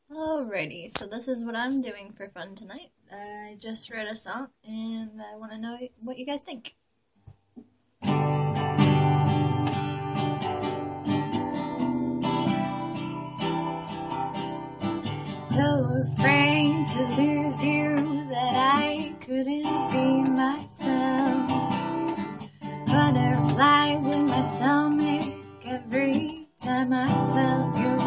Alrighty, so this is what I'm doing for fun tonight. I just wrote a song and I want to know what you guys think. So afraid to lose you that I couldn't be myself. Butterflies in my stomach every time I felt your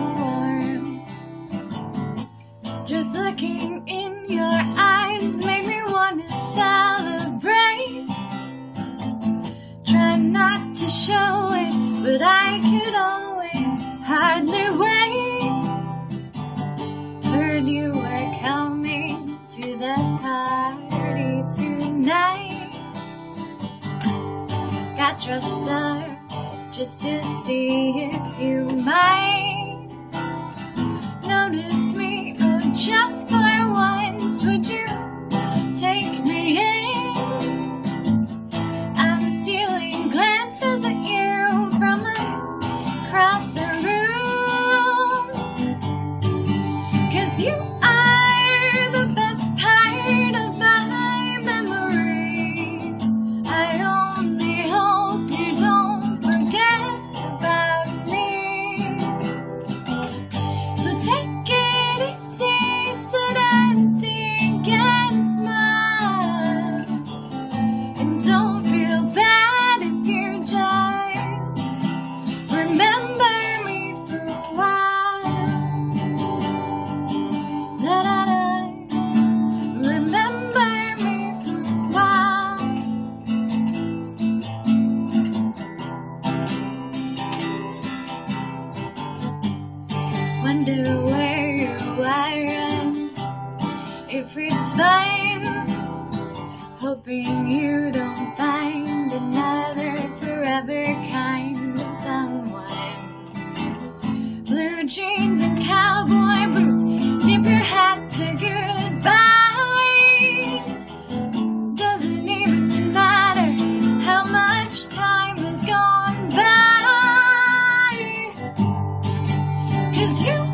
warmth. Just looking in your eyes made me want to celebrate. Try not to show it, but I could always hardly wait. Heard you were coming to the party tonight. Got dressed up just to see if you might notice me. Oh, just for once, would you take me in? I'm stealing glances at you from across the room, 'cause you are the best part of my memory. I only hope you don't forget about me. So take it easy, sit and think and smile, and don't feel bad if you just remember me for a while. Da-da-da. Remember me for a while. Wonder where you are and if it's fine. Hoping you don't find another forever kind of someone. Blue jeans and cowboy boots, tip your hat to goodbyes. Doesn't even matter how much time has gone by, 'cause you